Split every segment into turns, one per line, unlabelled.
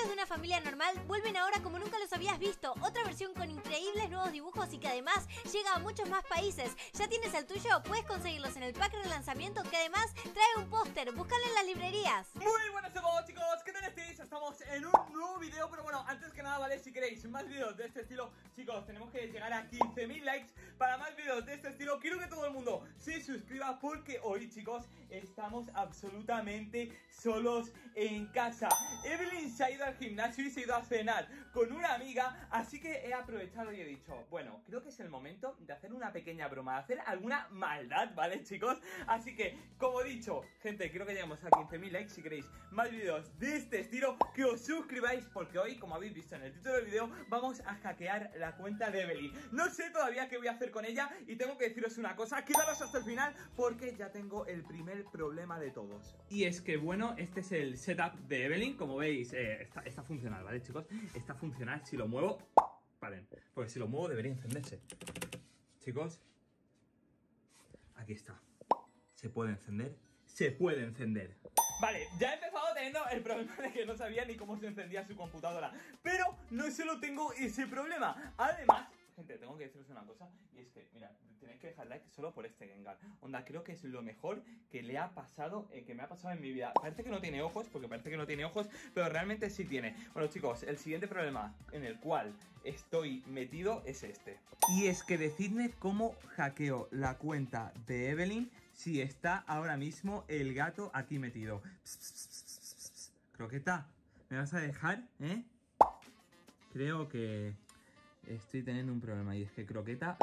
miembros de una familia normal vuelven ahora como nunca los habías visto. Otra versión con increíbles nuevos dibujos y que además llega a muchos más países. ¿Ya tienes el tuyo? Puedes conseguirlos en el pack de relanzamiento que además trae un póster. Búscalo en las librerías.
Muy buenas a todos, chicos, ¿qué tal estáis? Estamos en un nuevo video, pero bueno, antes que nada, ¿vale? Si queréis más videos de este estilo, chicos, tenemos que llegar a 15.000 likes para más videos de este estilo. Quiero que todo el mundo se suscriba porque hoy, chicos, estamos absolutamente solos en casa. Evelyn se ha ido al gimnasio y se ha ido a cenar con una amiga, así que he aprovechado y he dicho, bueno, creo que es el momento de hacer una pequeña broma, de hacer alguna maldad, ¿vale, chicos? Así que, como he dicho, gente, quiero que lleguemos a 15.000 likes. Si queréis más videos de este estilo, que os suscribáis porque hoy, como habéis visto en el título del video, vamos a hackear la cuenta de Evelyn. No sé todavía qué voy a hacer con ella y tengo que deciros una cosa, quedaros hasta el final porque ya tengo el primer problema de todos. Y es que, bueno, este es el setup de Evelyn. Como veis, está funcional, ¿vale, chicos? Está funcional. Si lo muevo, paren, porque si lo muevo debería encenderse. Chicos, aquí está. Se puede encender. Se puede encender. Vale, ya he empezado teniendo el problema de que no sabía ni cómo se encendía su computadora. Pero no solo tengo ese problema. Además, gente, tengo que deciros una cosa. Y es que, mira, tenéis que dejar like solo por este Gengar. Onda, creo que es lo mejor que le ha pasado, que me ha pasado en mi vida. Parece que no tiene ojos, porque parece que no tiene ojos, pero realmente sí tiene. Bueno, chicos, el siguiente problema en el cual estoy metido es este. Y es que decidme cómo hackeo la cuenta de Evelyn si está ahora mismo el gato aquí metido. Croqueta, ¿me vas a dejar, Creo que estoy teniendo un problema y es que Croqueta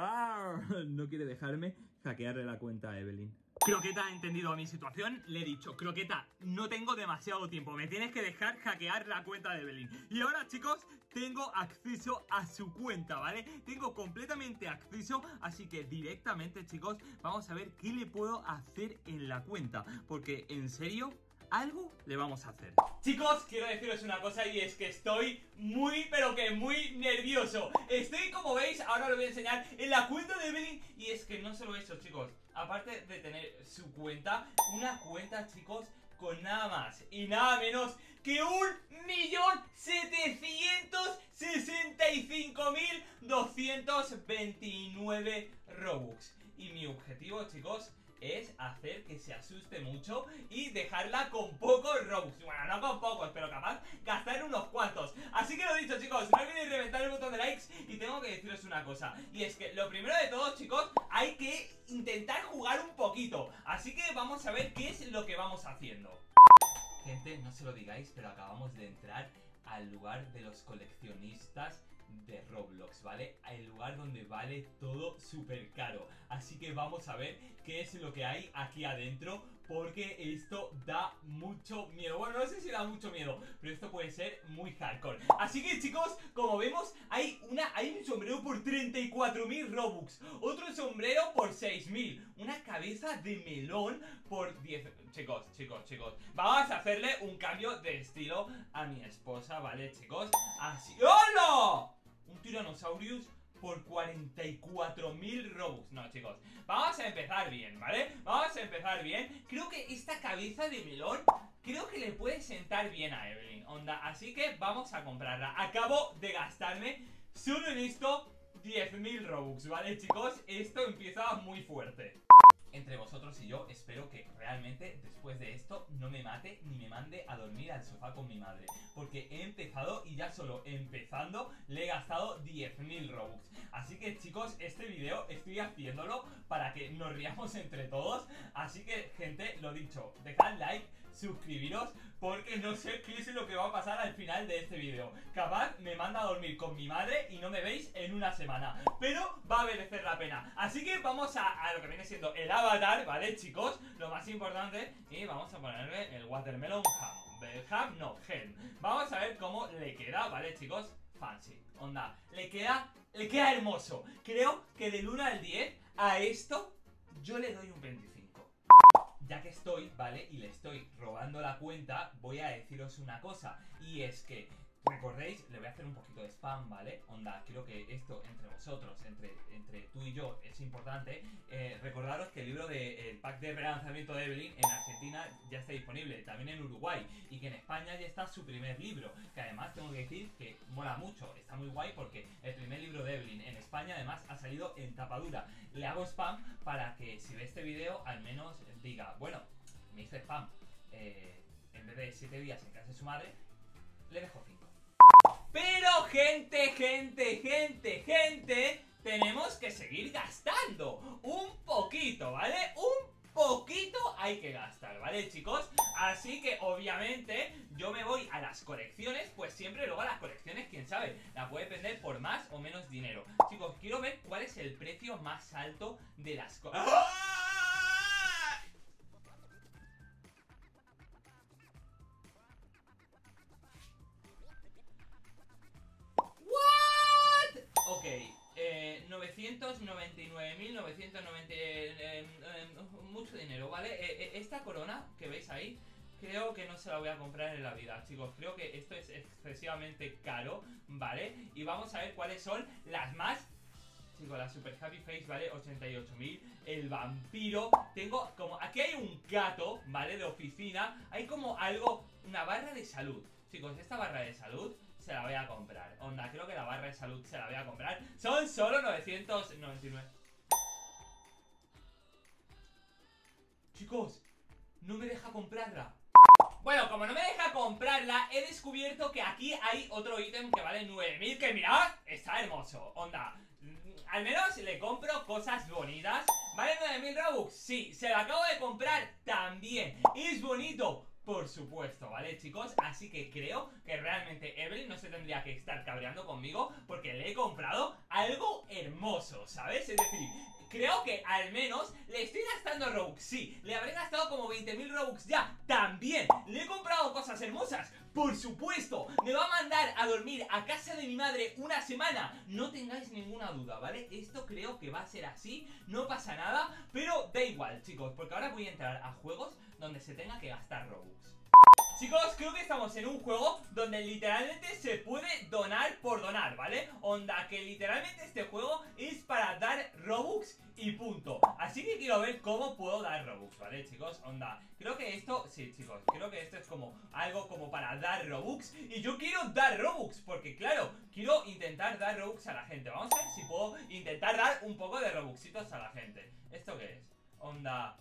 no quiere dejarme hackearle la cuenta a Evelyn. Croqueta ha entendido mi situación, le he dicho, Croqueta, no tengo demasiado tiempo, me tienes que dejar hackear la cuenta de Evelyn. Y ahora, chicos, tengo acceso a su cuenta, ¿vale? Tengo completamente acceso, así que directamente, chicos, vamos a ver qué le puedo hacer en la cuenta. Porque, en serio, algo le vamos a hacer. Chicos, quiero deciros una cosa y es que estoy muy, pero que muy nervioso. Estoy, como veis, ahora lo voy a enseñar en la cuenta de Evelyn. Y es que no solo eso, chicos, aparte de tener su cuenta, una cuenta, chicos, con nada más y nada menos que 1.765.229 Robux. Y mi objetivo, chicos, es hacer que se asuste mucho y dejarla con pocos Robux. Bueno, no con pocos, pero capaz gastar unos cuantos. Así que lo dicho, chicos, no olvidéis reventar el botón de likes. Y tengo que deciros una cosa, y es que lo primero de todo, chicos, hay que intentar jugar un poquito. Así que vamos a ver qué es lo que vamos haciendo. Gente, no se lo digáis, pero acabamos de entrar al lugar de los coleccionistas de Roblox, ¿vale? El lugar donde vale todo súper caro. Así que vamos a ver qué es lo que hay aquí adentro, porque esto da mucho miedo. Bueno, no sé si da mucho miedo, pero esto puede ser muy hardcore. Así que, chicos, como vemos, hay un sombrero por 34.000 Robux, otro sombrero por 6.000, una cabeza de melón por 10. Chicos, vamos a hacerle un cambio de estilo a mi esposa, ¿vale, chicos? Así. ¡Hola! Un Tyrannosaurus por 44.000 Robux. No, chicos, vamos a empezar bien, ¿vale? Vamos a empezar bien. Creo que esta cabeza de melón, creo que le puede sentar bien a Evelyn, onda. Así que vamos a comprarla. Acabo de gastarme solo en esto 10.000 Robux, ¿vale, chicos? Esto empieza muy fuerte. Entre vosotros y yo, espero que realmente después de esto no me mate ni me mande a dormir al sofá con mi madre, porque he empezado y ya solo empezando le he gastado 10.000 Robux. Así que, chicos, este video estoy haciéndolo para que nos riamos entre todos. Así que, gente, lo dicho, dejad like, suscribiros, porque no sé qué es lo que va a pasar al final de este video. Capaz me manda a dormir con mi madre y no me veis en una semana, pero va a merecer la pena. Así que vamos a lo que viene siendo el avatar, ¿vale, chicos? Lo más importante, y vamos a ponerle el Watermelon Ham. No, Gen. Vamos a ver cómo le queda, ¿vale, chicos? Fancy, onda, le queda hermoso. Creo que del 1 al 10 a esto yo le doy un 25. Ya que estoy, ¿vale? Y le estoy robando la cuenta, voy a deciros una cosa. Y es que Recordéis, le voy a hacer un poquito de spam, ¿vale? Onda, creo que esto entre vosotros, entre tú y yo, es importante. Recordaros que el libro del pack de relanzamiento de Evelyn en Argentina ya está disponible, también en Uruguay, y que en España ya está su primer libro, que además tengo que decir que mola mucho, está muy guay porque el primer libro de Evelyn en España además ha salido en tapadura. Le hago spam para que si ve este video al menos diga, bueno, me hice spam, en vez de 7 días en casa de su madre, le dejo 5. Pero gente, tenemos que seguir gastando un poquito, ¿vale? Un poquito hay que gastar, ¿vale, chicos? Así que obviamente yo me voy a las colecciones, pues siempre luego a las colecciones, quién sabe, la puede vender por más o menos dinero. Chicos, quiero ver cuál es el precio más alto de las cosas. Ok, 999.990, mucho dinero, ¿vale? Esta corona que veis ahí, creo que no se la voy a comprar en la vida, chicos. Creo que esto es excesivamente caro, ¿vale? Y vamos a ver cuáles son las más... Chicos, la Super Happy Face, ¿vale? 88.000. El vampiro. Tengo como... Aquí hay un gato, ¿vale? De oficina. Hay como algo... Una barra de salud. Chicos, esta barra de salud se la voy a comprar. Onda, creo que la barra de salud se la voy a comprar. Son solo 999. Chicos, no me deja comprarla. Bueno, como no me deja comprarla, he descubierto que aquí hay otro ítem que vale 9.000. Que mirad, está hermoso. Onda, al menos le compro cosas bonitas. ¿Vale 9.000 Robux? Sí, se lo acabo de comprar también. Es bonito, por supuesto, ¿vale, chicos? Así que creo que realmente Evelyn no se tendría que estar cabreando conmigo porque le he comprado algo hermoso, ¿sabes? Es decir, creo que al menos le estoy gastando Robux. Sí, le habré gastado como 20.000 Robux ya. También le he comprado cosas hermosas. Por supuesto, me va a mandar a dormir a casa de mi madre una semana. No tengáis ninguna duda, ¿vale? Esto creo que va a ser así. No pasa nada, pero da igual, chicos, porque ahora voy a entrar a juegos donde se tenga que gastar Robux. Chicos, creo que estamos en un juego donde literalmente se puede donar por donar, ¿vale? Onda, que literalmente este juego es para dar Robux y punto. Así que quiero ver cómo puedo dar Robux, ¿vale, chicos? Onda, creo que esto... Sí, chicos, creo que esto es como algo como para dar Robux. Y yo quiero dar Robux, porque claro, quiero intentar dar Robux a la gente. Vamos a ver si puedo intentar dar un poco de Robuxitos a la gente. ¿Esto qué es? Onda...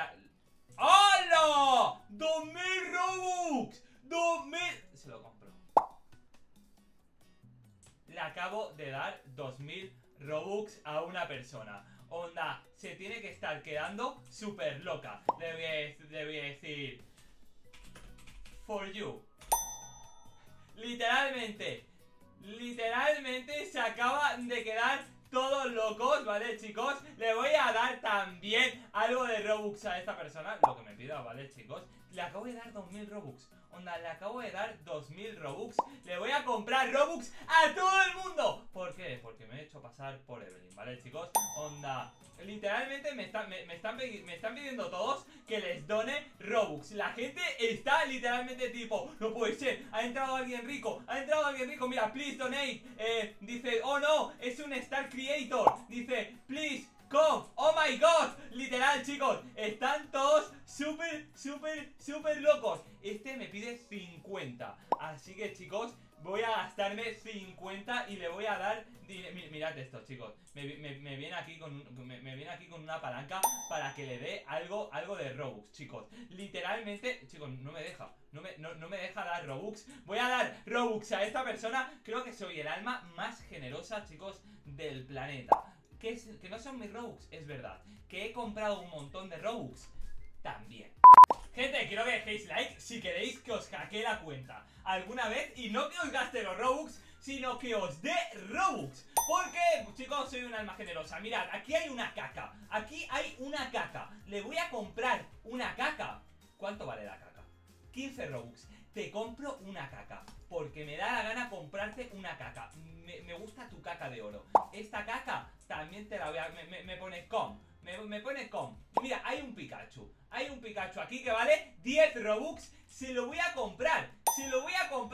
¡Hola! ¡2.000 Robux! ¡2.000! Se lo compro. Le acabo de dar 2.000 Robux a una persona. Onda, se tiene que estar quedando súper loca. Le voy a decir... For you. Literalmente se acaban de quedar todos locos, ¿vale, chicos? Le voy a dar también algo de Robux a esta persona, lo que me pida, ¿vale, chicos? Le acabo de dar 2.000 Robux. Onda, le acabo de dar 2.000 Robux. Le voy a comprar Robux a todo el mundo. ¿Por qué? Porque me he hecho pasar por Evelyn, ¿vale, chicos? Onda, literalmente me están pidiendo todos que les done Robux. La gente está literalmente tipo, no puede ser, ha entrado alguien rico, mira, please donate. Dice, oh no, es un Star Creator. Dice, please come, oh my god. Literal, chicos, están todos súper locos. Este me pide 50. Así que, chicos, voy a gastarme 50 y le voy a dar... Mirad esto, chicos. Me viene aquí con una palanca para que le dé algo de Robux, chicos. Literalmente, chicos, no me deja. No me deja dar Robux. Voy a dar Robux a esta persona. Creo que soy el alma más generosa, chicos, del planeta. Que no son mis Robux, es verdad. Que he comprado un montón de Robux también. Gente, quiero que dejéis like si queréis que os hackee la cuenta alguna vez. Y no que os gaste los Robux, sino que os dé Robux. Porque, chicos, soy un alma generosa. Mirad, aquí hay una caca. Aquí hay una caca. Le voy a comprar una caca. ¿Cuánto vale la caca? 15 Robux. Te compro una caca, porque me da la gana comprarte una caca. Me gusta tu caca de oro. Esta caca también te la voy a... Me pone com. Me pone com. Mira, hay un Pikachu. Hay un Pikachu aquí que vale 10 Robux. Se lo voy a comprar. Se lo voy a comprar porque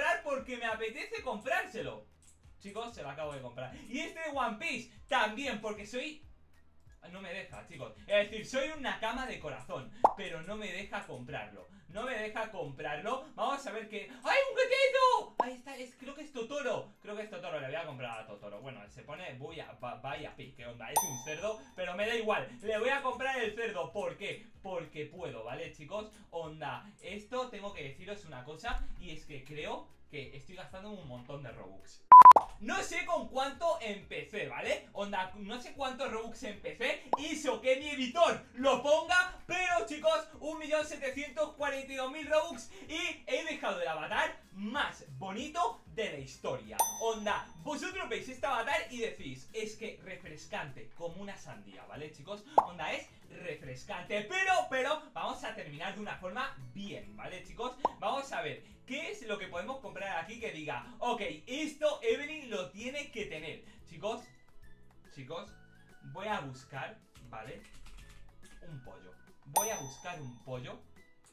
porque me apetece comprárselo. Chicos, se lo acabo de comprar. Y este de One Piece también, porque soy... No me deja, chicos. Es decir, soy una cama de corazón, pero no me deja comprarlo. No me deja comprarlo. Vamos a ver qué... ¡Ay, un gatito! Ahí está, creo que es Totoro. Creo que es Totoro, le voy a comprar a Totoro. Bueno, se pone vaya pi, ¿qué onda? Es un cerdo, pero me da igual. Le voy a comprar el cerdo. ¿Por qué? Porque puedo, ¿vale, chicos? Onda, esto tengo que deciros una cosa, y es que creo que estoy gastando un montón de Robux. No sé con cuánto empecé, ¿vale? Onda, no sé cuántos Robux empecé. Hizo que mi editor lo ponga, pero chicos, 1.742.000 Robux. Y he dejado el avatar más bonito de la historia. Onda, vosotros veis este avatar y decís, es que refrescante, como una sandía, ¿vale, chicos? Onda, es refrescante, pero vamos a terminar de una forma bien, ¿vale, chicos? Vamos a ver qué es lo que podemos comprar aquí que diga, ok, esto Evelyn lo tiene que tener. Chicos, voy a buscar, ¿vale? Un pollo. Voy a buscar un pollo.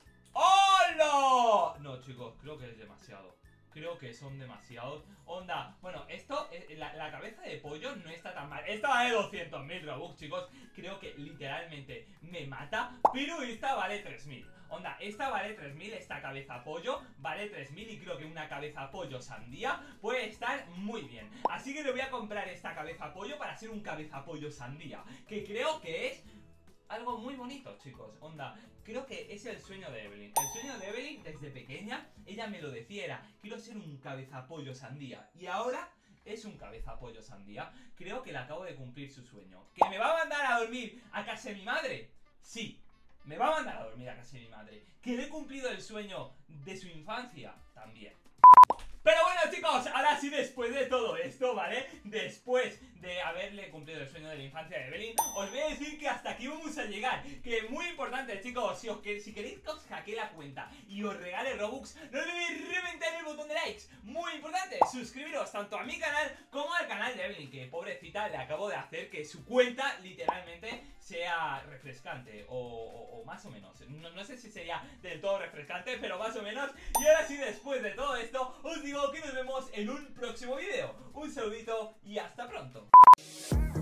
¡Hola! No, chicos, creo que es demasiado. Creo que son demasiados. Onda, bueno, esto, la cabeza de pollo no está tan mal. Esta vale 200.000 Robux, chicos. Creo que literalmente me mata. Pero esta vale 3.000. Onda, esta vale 3.000, esta cabeza pollo vale 3.000 y creo que una cabeza pollo sandía puede estar muy bien. Así que le voy a comprar esta cabeza pollo para ser un cabeza pollo sandía, que creo que es algo muy bonito, chicos. Onda, creo que es el sueño de Evelyn. El sueño de Evelyn desde pequeña, ella me lo decía, era, quiero ser un cabeza pollo sandía. Y ahora es un cabeza pollo sandía. Creo que le acabo de cumplir su sueño. ¿Que me va a mandar a dormir a casa de mi madre? Sí. Me va a mandar a dormir a casa de mi madre. ¿Que le he cumplido el sueño de su infancia? También. Pero bueno, chicos, ahora sí, después de todo esto, ¿vale? Después de haberle cumplido el sueño de la infancia de Evelyn, os voy a decir que hasta aquí vamos a llegar. Que es muy importante, chicos, si queréis que os hackee la cuenta y os regale Robux, no olvidéis reventar el botón de likes. Muy importante, suscribiros tanto a mi canal como al canal de Evelyn, que pobrecita le acabo de hacer que su cuenta literalmente sea refrescante, o más o menos. No sé si sería del todo refrescante, pero más o menos. Y ahora sí, después de todo esto, os digo que nos vemos en un próximo vídeo. Un saludito y hasta pronto.